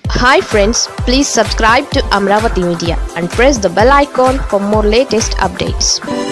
Hi friends, please subscribe to Amaravathi Media and press the bell icon for more latest updates.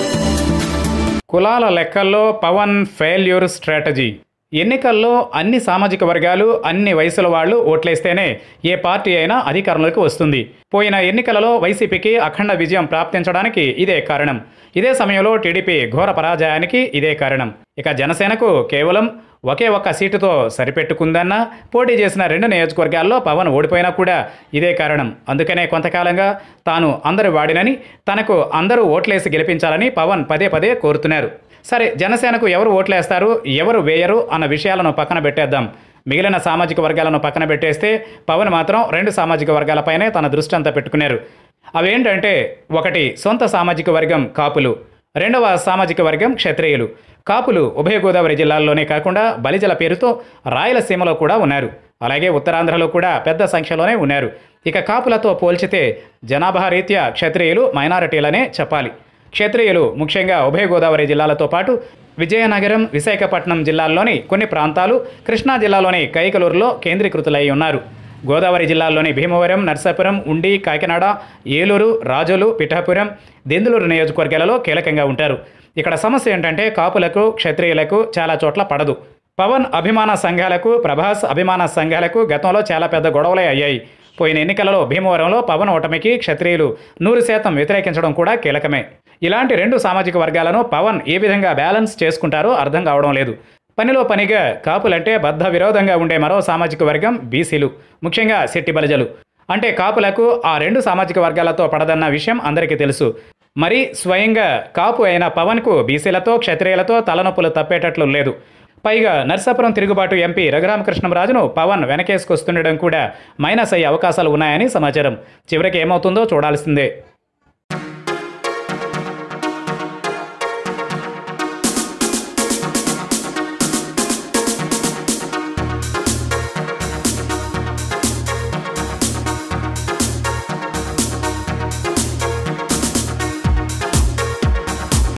కులాల లెక్కల్లో Pawan failure strategy. ఎన్నికల్లో అన్ని సామాజిక వర్గాలు అన్ని వయసుల వాళ్ళు ఓట్లేస్తేనే ఏ పార్టీ అయినా అధికారంలోకి వస్తుంది. పోయిన ఎన్నికలలో వైసీపీకి అఖండ విజయం ప్రాప్తించడానికి ఇదే కారణం. ఇదే సమయంలో టీడీపీ ఘోర పరాజయానికి ఇదే కారణం. ఇక జనసేనకు కేవలం ఒకే ఒక్క సీటుతో సరిపెట్టుకుందన్న పోటీ చేసిన 2 నియోజకవర్గాల్లో పవన్ ఓడిపోయినా కూడా ఇదే కారణం. అందుకనే కొంతకాలంగా తాను అందరి వాడినని, తనకు అందరూ ఓట్లేసి గెలిపించాలని పవన్ పదే పదే కోరుతున్నారు. సరే, జనసేనకు ఎవరు ఓట్లేస్తారు, ఎవరు వేయరు అన్న విషయాలను పక్కన పెట్టేద్దాం. మిగిలిన సామాజిక వర్గాలను పక్కన పెట్టేస్తే పవన్ మాత్రం 2 సామాజిక వర్గాలపైనే తన దృష్టి అంతా పెట్టుకున్నారు. అవేంటంటే, ఒకటి సొంత సామాజిక వర్గం కాపులు, రెండవ సామాజిక వర్గం క్షత్రియులు. కాపులు ఉభయ గోదావరి జిల్లాల్లోనే కాకుండా బలిజల పేరుతో రాయలసీమలో కూడా ఉన్నారు. అలాగే ఉత్తరాంధ్రలో కూడా పెద్ద సంఖ్యలోనే ఉన్నారు. ఇక కాపులతో పోల్చితే జనాభా రీత్యా క్షత్రియులు మైనారిటీలనే చెప్పాలి. క్షత్రియులు ముఖ్యంగా ఉభయ గోదావరి జిల్లాలతో పాటు విజయనగరం, విశాఖపట్నం జిల్లాల్లోని కొన్ని ప్రాంతాలు, కృష్ణా జిల్లాలోని కైకలూరులో కేంద్రీకృతులై ఉన్నారు. గోదావరి జిల్లాల్లోని భీమవరం, నర్సాపురం, ఉండి, కాకినాడ, ఏలూరు, రాజోలు, పిఠాపురం, దెందులూరు నియోజకవర్గాలలో కీలకంగా ఉంటారు. ఇక్కడ సమస్య ఏంటంటే, కాపులకు క్షత్రియులకు చాలా చోట్ల పడదు. పవన్ అభిమాన సంఘాలకు, ప్రభాస్ అభిమాన సంఘాలకు గతంలో చాలా పెద్ద గొడవలే అయ్యాయి. పోయిన ఎన్నికలలో భీమవరంలో పవన్ ఓటమికి క్షత్రియులు 100% వ్యతిరేకించడం కూడా కీలకమే. ఇలాంటి 2 సామాజిక వర్గాలను పవన్ ఏ విధంగా బ్యాలెన్స్ చేసుకుంటారో అర్థం కావడం లేదు. పనిలో పనిగా కాపులంటే బద్ధ విరోధంగా ఉండే మరో సామాజిక వర్గం బీసీలు, ముఖ్యంగా శెట్టి బలిజలు. అంటే కాపులకు ఆ 2 సామాజిక వర్గాలతో పడదన్న విషయం అందరికీ తెలుసు. మరి స్వయంగా కాపు అయిన పవన్కు బీసీలతో, క్షత్రియులతో తలనొప్పులు తప్పేటట్లు లేదు. పైగా నర్సాపురం తిరుగుబాటు ఎంపీ రఘురామకృష్ణంరాజును పవన్ వెనకేసుకొస్తుండడం కూడా మైనస్ అయ్యే అవకాశాలు ఉన్నాయని సమాచారం. చివరికి ఏమవుతుందో చూడాల్సిందే.